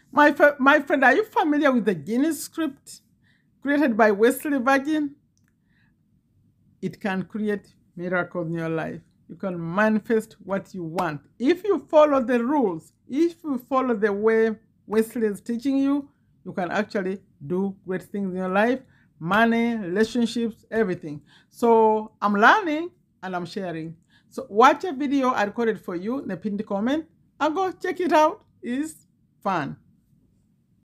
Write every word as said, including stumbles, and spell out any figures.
My, my friend, are you familiar with the Genie script created by Wesley Virgin? It can create miracles in your life. You can manifest what you want. If you follow the rules, if you follow the way Wesley is teaching you, you can actually do great things in your life, money, relationships, everything. So I'm learning and I'm sharing. So watch a video I recorded for you in the pinned comment and go check it out. It's fun.